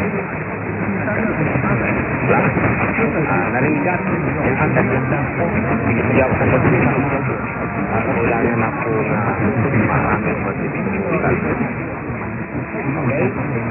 Naringgat yung hanggang po. Hindi ako sa pagkita. Wala na po na maraming pagkita. Okay?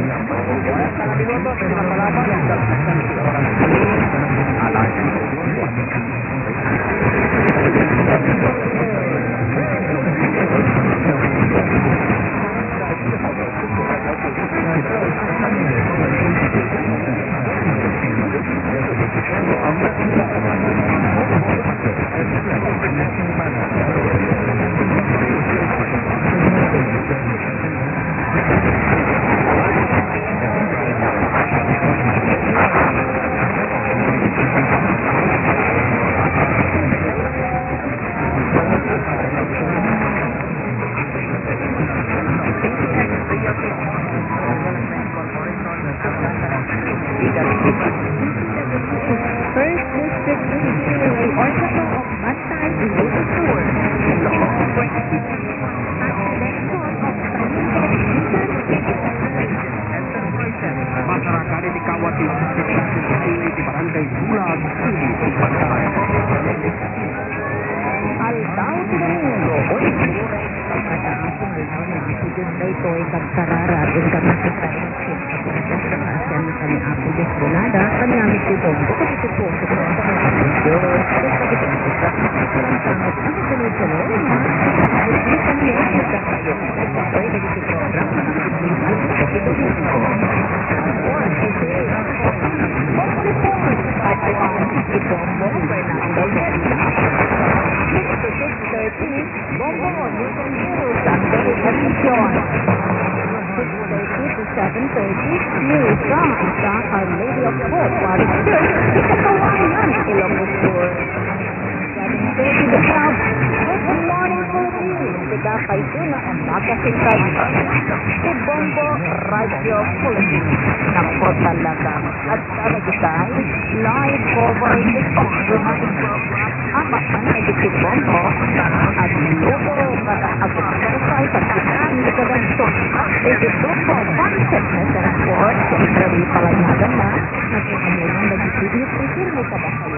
Si Bombo, RadioPerseus. Nako talaga. At para kita, live over the program. Ama ang si Bombo. At luto paraag-exercise at kitaan sa ganito. Ito po, one-fitness and sport. Siyempre, may palanyagan na. Nagkakamulang nag-isip-isip mo ka ba kayo?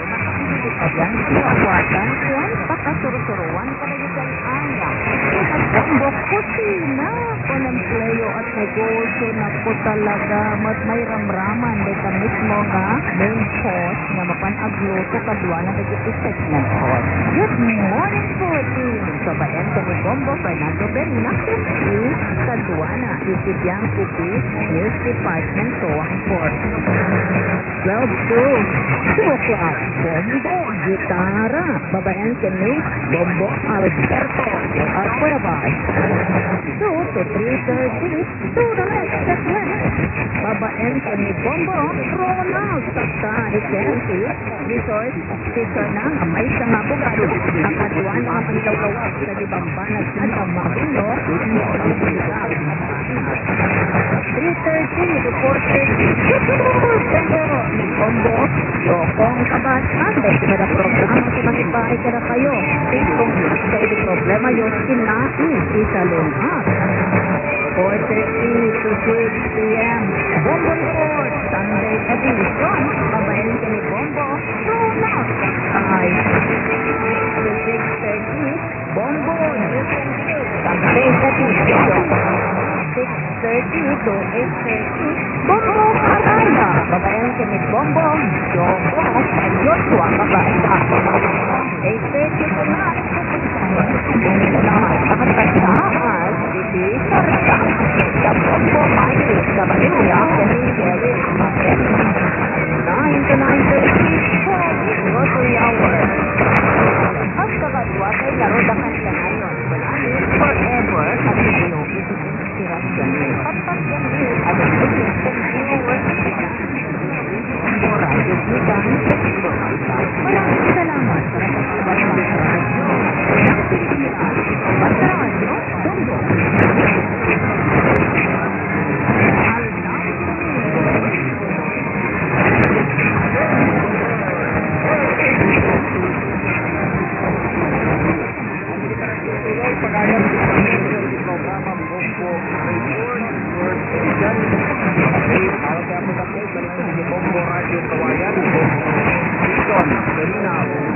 Ayan, siya-awatan. Yan, pakasuro-suruan para yung anga. Bombo kusina ko ng playo at negosyo na po talaga mas may ramraman de ka mismo nga main host na mapanagluto kadwa na nag-i-segment host. Good morning po team! So bayan ka ni Bombo Fernando Bernacin kadwa na isibiyang pupi News Department so ang port. 12-2 o'clock Bombo Gitara babayan ka ni Bombo Alberto Alcueva 2 to 3:30 to the next segment. Babaen ka ni Bombo Ronald Sakta Ikensi Resource Teacher na may isang abogado ang katuan ng mga panlawawag sa Dibambanag at ang magulo 3:30 to 4:30 Pero ni Bombo so kung kabatan dahil kada programa sa masibahay kada kayo kung sa ito problema yung kinain isa lungat 4:30 to 6 p.m. Bombo Report Sunday edition babayin ka ni Bombo Ronald Sakay 6:30 Bombo Sunday edition 6:30 to 8:30 Bombo Araya babayan ka ni Bombo Joko Joshua babayan ka 8:30 to 9 nakatagsahan Didi Sarta sa Bombo Michael sa Balilla Kelly 9 to 9:30 grocery hour at kakatwa kay Larodakan ka ngayon Bananin forever at sinunod inspirasyon at pagganit at pagganit Radio Vigan maraming salamat sa pagkakas ng radyo ng Pilipinas at radyo Bombo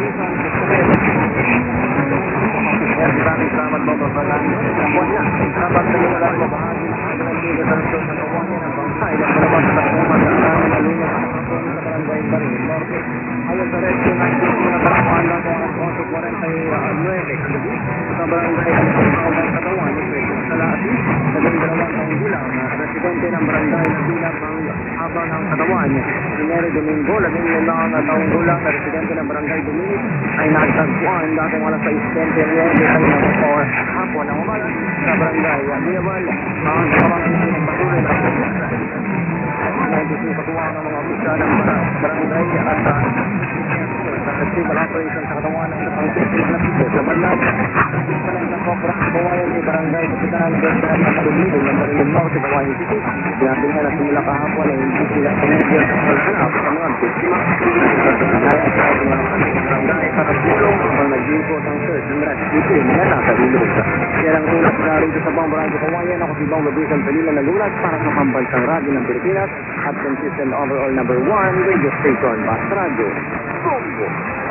Maraming salamat po babalan. Kapuan niya. Dapat na yung alam mo bahagi ng liga ng Diyos ng kawan niya ng bangsa. Ilang palabas sa kuman sa karami na lunas sa kapatid sa barangay Baril Norte. Ayon sa rescue ng Diyos na parapan lang kung ang 49 kagabi sa barangay ng katawan ni Pedro Salati. Sa dalawang taong gulang na residente ng barangay na bilang ang haba ng katawan. Sineri Domingo, 15 taong gulang na residente ng barangay Dominis ay natagpuan dating alas 6:20 tayo na po hapon ng umaga sa barangay Vigan. Mga kapamangkin ng patuloy na nandito patuwa ng mga opisya ng barangay at sa festival operation sa katawan ng pangkipin na pito sa barangay. Sa Koprak, Bawayan ni Barangay Kapitan ng Domingo ng Barangay Norte, Bawayan City. Sinabi nga na simula kahapon ay hindi sila tumigil sa paghanap sa mga biktima. Nagkakasaya sa mga barangay para tulong ang nag-iikot ang search and rescue team na nasa ilog. Kaya lang tulad na rito sa Barangay Kawayan, ako si Bombo Vigan nagulat para sa pambansang radyo ng Pilipinas at consistent overall number 1 radio station Basta Radio. Bombo!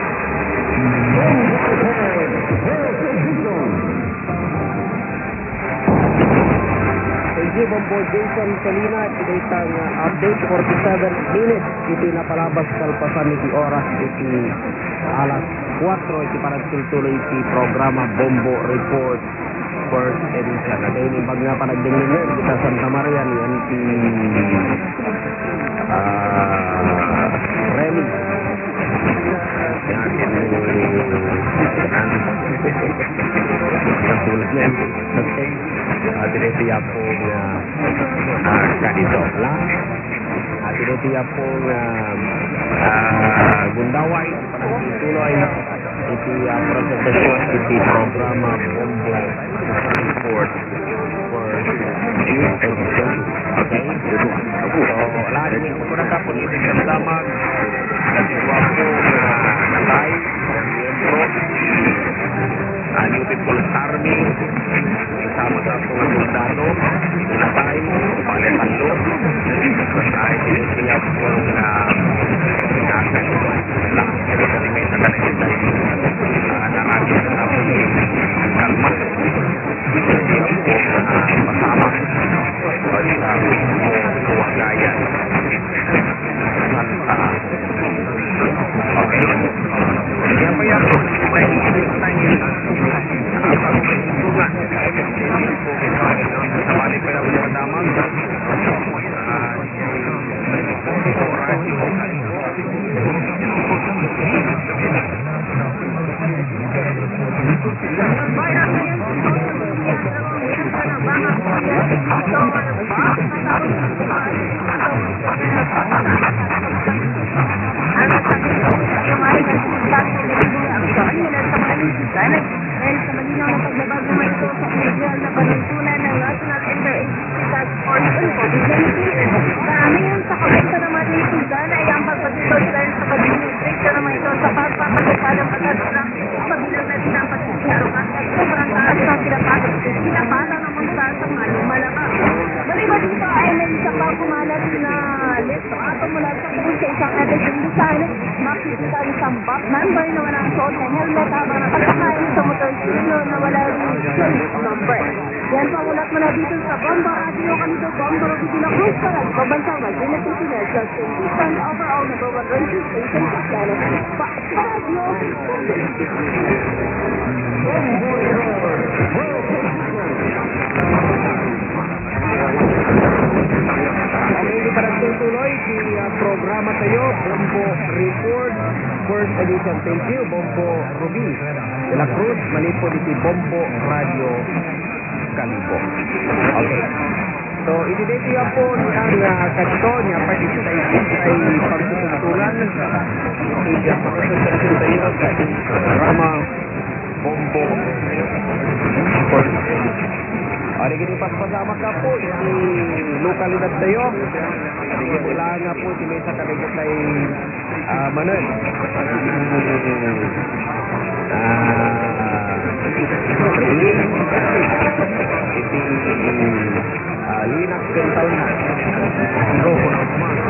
Thank you, Bombo Jason Salina. Itang update 47 minutes. Iti napalabas kalpasan iti oras iti alas 4. Iti parang tuloy iti programa Bombo Report First Edition. At ayun yung nga panagdingin yun kita Santa Maria yan iti Remy. Yan katulad niya tinitiyak po ganito lang tinitiyak po gundaway panagtuloy iti presentasyon iti programa Bombo Report for Youth Education. Okay? So, lahat niyo po na tapos iti kasama nagsiwa po natay miyembro New People's Army kasama sa mga soldado natay paletalo ay tinitiyak po nasa lang may sa kanila naragin na po kalma pasama sa Wagayan okay kaya pa yan may tayo pagkakulungan sa balik pa yung madama dahil sa malinaw na paglabag naman ito sa opisyal na panuntunan ng National Interagency Task Force on COVID-19. Karamihan sa kabunta naman ng Sudan ay ang pagpatutol dahil sa pag-administrate naman ito sa pagpapatupad ng pagkatulang pabilang na din ang pagkisiharukan at sobrang taas ng pinapatang ang mga sa maling malabang. Maliban dito ay may isa pa kumalat na list ato mula sa kung sa isang edisyon design, makikita ang isang bot member na walang suot ng helmet habang nakasakay sa motorsiklo na wala rin number. Yan pa ulat mo na dito sa Bombo Radio kanito Bombo Vigin Cruz para sa Bansang Magdina Pilipinas sa consistent overall number 1 radio station sa planet. Radio. Hindi para tuloy si programa tayo Bombo Report First Edition. Thank you Bombo Ruby de la Cruz Malipo di Bombo Radio Calibo. Okay. So ididete ya po ang kanto niya participation ay pagsusutulan iya presentasyon tayo sa programa Bombo First Edition. Ari gini pasama ka po iti lokalidad tayo. Ari kailangan nga po may sa kaligot ay manan. Iti linak kentaw na. Ito ko na